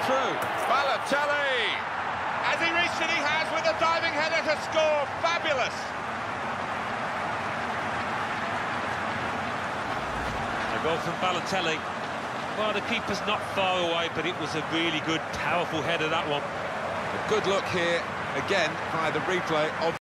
through. Balotelli! Has he reached it? He has, with a diving header to score. Fabulous! A goal from Balotelli. Well, the keeper's not far away, but it was a really good, powerful header, that one. A good look here, again, by the replay of